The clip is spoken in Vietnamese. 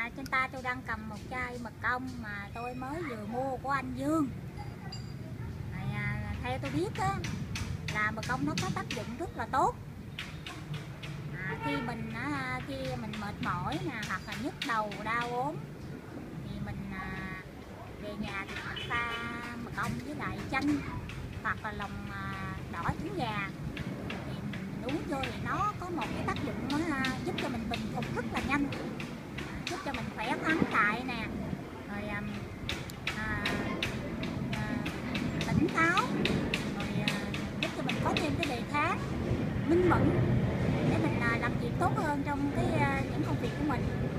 trên tay tôi đang cầm một chai mật ong mà tôi mới vừa mua của anh Dương. Theo tôi biết á, là mật ong nó có tác dụng rất là tốt. Khi mình mệt mỏi nè, hoặc là nhức đầu đau ốm thì mình về nhà thì mình pha mật ong với lại chanh hoặc là lòng đỏ trứng gà thì mình uống vô thì nó có một cái tác dụng giúp cho mình bình phục rất là nhanh, giúp cho mình khỏe khoắn lại nè, rồi tỉnh táo, rồi giúp cho mình có thêm cái đề kháng minh mẫn để mình làm việc tốt hơn trong những công việc của mình.